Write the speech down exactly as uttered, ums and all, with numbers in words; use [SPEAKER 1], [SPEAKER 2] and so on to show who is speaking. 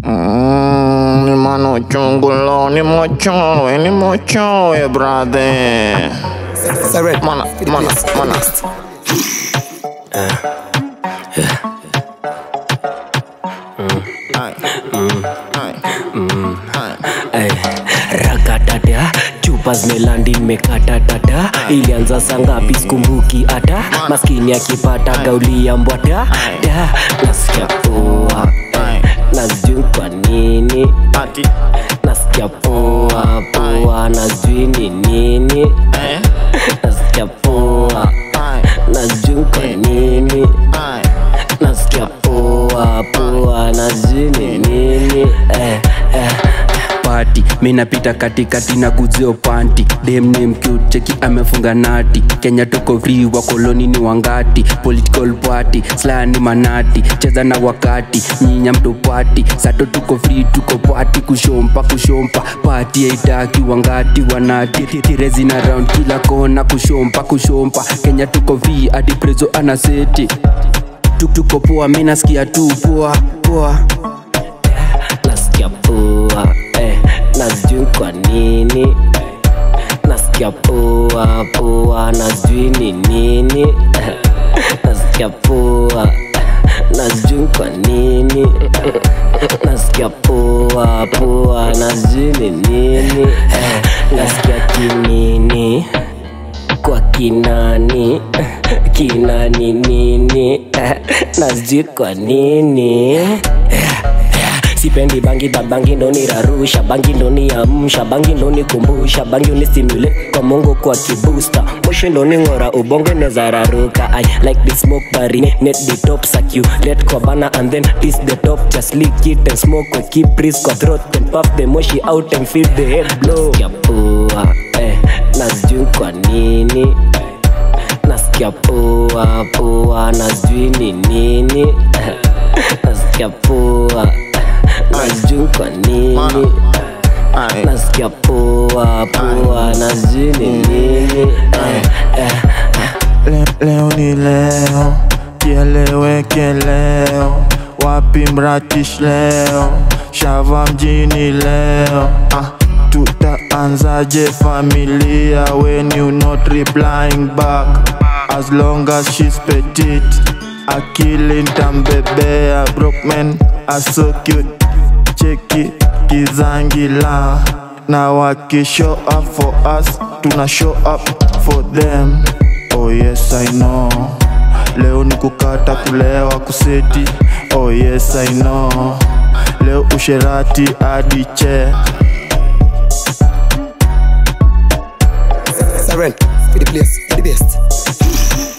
[SPEAKER 1] Mm, ni mano chungulo, ni mocho, ni mocho, eh, brother. Mana, mana, mana.
[SPEAKER 2] Rakatata, chupa zimelandi nimekata-tata. Ilianza saa ngapi sikumbuki ata. Maskini akipata gauli ya mbwata. Da, nasikia poa, na sijui kwa nini. Nasikia poa, poa, na sijui ni nini. Nasikia poa, na sijui kwa nini. Nasikia poa, poa, na sijui ni nini. Eh, eh party, mina pita katikati na kuzio panty. Dem name cute, cheki amefunga nati. Kenya tuko free, wakoloni ni wangati. Political party, sla ni manati. Cheza na wakati, nyinya mto party. Sato tuko free, tuko party. Kushompa, kushompa, party haitaki wangati wanati. Tirezi na round kila kona, kushompa, kushompa. Kenya tuko free, adi prezo anaseti. Tuk tuko poa, mina skia tu poa, poa. Nasikia poa, eh, na sijui kwa nini. Nasikia poa, poa, na sijui ni nini. Nasikia poa, na sijui kwa nini. Nasikia poa, poa, na sijui ni nini. Nasikia kinini kwa kinani, kinani nini. Na sijui kwa nini. Sipendi bangi da bangi ndo ni rarusha. Bangi ndo ni amsha, bangi ndo ni kumbusha. Bangi uni stimulate kwa mongo kwa kibooster. Moshi ndo ni ngora ubonge neza raruka. I like the smoke bari, net the top circulate kwa bana and then piss the top. Just lick it and smoke kwa keep breeze kwa throat. Then puff the moshi out and feel the head blow. Nasikia poa, eh, na sijui kwa nini. Nasikia poa, poa, na sijui ni nini. Nasikia poa, na sijui kwa nini. Nasikia poa, poa, na sijui ni nini.
[SPEAKER 1] Leo ni leo, kieleweke leo. Wapi mratish leo, shava mjini leo. ah, Tutaanzaje familia when you not replying back? As long as she's petite, akili ntambebea. Broke men are so cute, cheki kizangila. Na waki show up for us, tuna show up for them. Oh yes I know, leo ni kukata kulewa kuseti. Oh yes I know, leo usherati adi che.
[SPEAKER 3] Saren, for the place, for the best.